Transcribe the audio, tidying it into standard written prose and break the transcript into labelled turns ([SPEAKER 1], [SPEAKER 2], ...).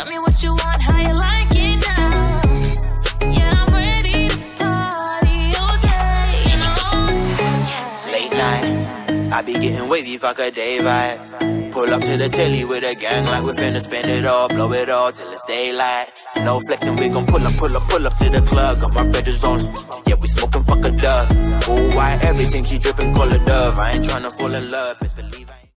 [SPEAKER 1] Tell me what you want, how you like it now. Yeah, I'm ready to party all day, you know.
[SPEAKER 2] Late night, I be getting wavy, fuck a day vibe. Pull up to the telly with a gang like we finna spend it all, blow it all till it's daylight. No flexing, we gon' pull up to the club. Got my brothers rolling, yeah, we smoking, fuck a dub. Oh, why everything she drippin', call a dove. I ain't tryna fall in love,